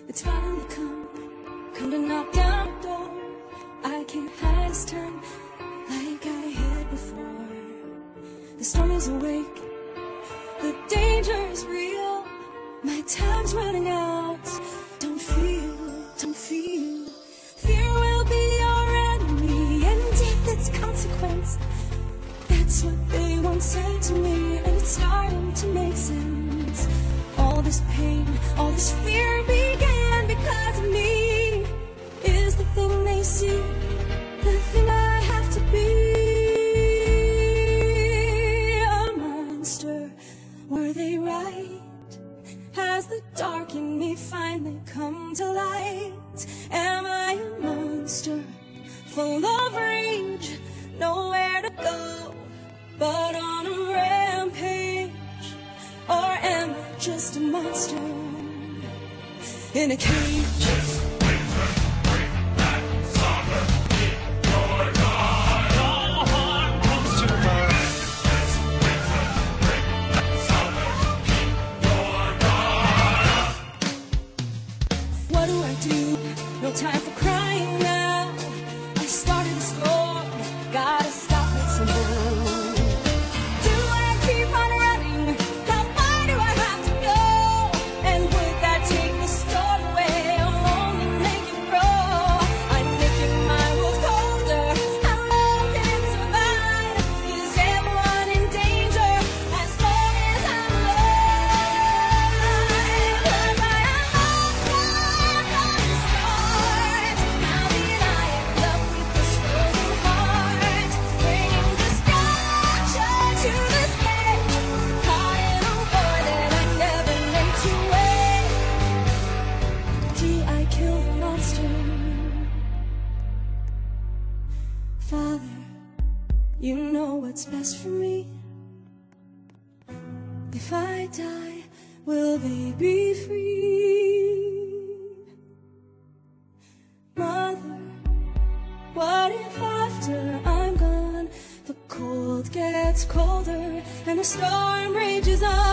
It's finally come to knock down the door. I can't hide this time like I had before. The storm is awake, the danger is real. My time's running out. Don't feel. Fear will be your enemy, and death its consequence. That's what they once said to me, and it's starting to make sense. All this pain, all this fear began because of me. Is the thing they see the thing I have to be? A monster, were they right? Has the dark in me finally come to light? Am I a monster, full of rage, nowhere to go but on a rampage? Or am I just a monster in a cage? What do I do? No time for crying now. I started a storm, gotta stop it somehow. Do I keep on running? How far do I have to go? And would that take the storm away or only make it grow? I'm making my world colder. How long can it survive? Is everyone in danger as long as I'm alive? Was I a monster from the start? How did I end up with this frozen heart? Bringing destruction to this stage, caught in a war that I never meant to wage. Did I kill the monster? Father, you know what's best for me. If I die, will they be free? Mother, what if after I'm gone the cold gets colder and the storm rages on?